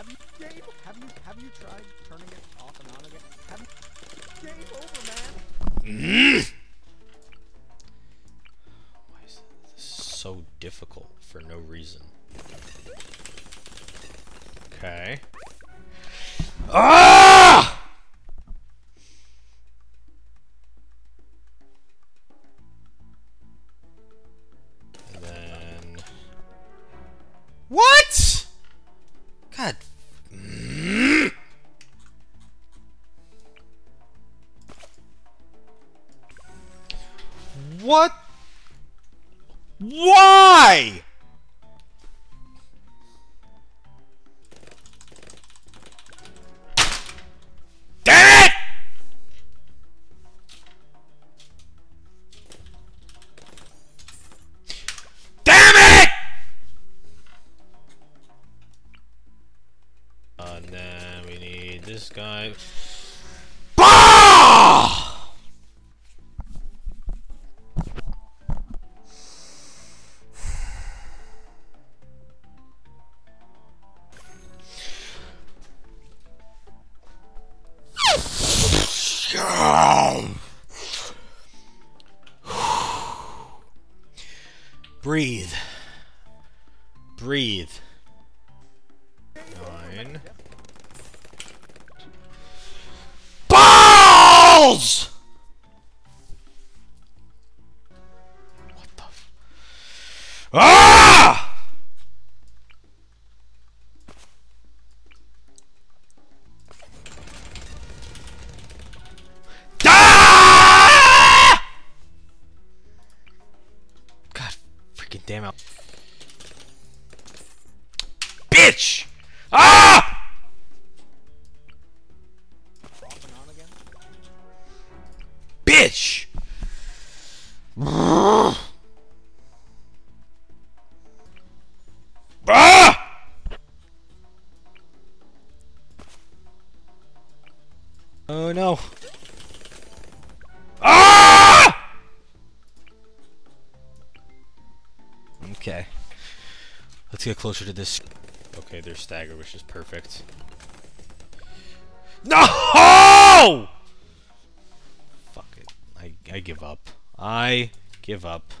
Have you tried turning it off and on again? Game over, man. Why is this so difficult for no reason? Okay. Ah! And then what? God. What? Why? Damn it! Damn it! And then we need this guy. Bah! Breathe. Breathe. 9. Balls! What the f— Ah! Ah! God freaking damn it. Bitch! Ah! Off and on again? Bitch! Ah! Oh no. Ah! Okay. Let's get closer to this. Okay, they're staggered, which is perfect. No! Fuck it. I give up. I give up.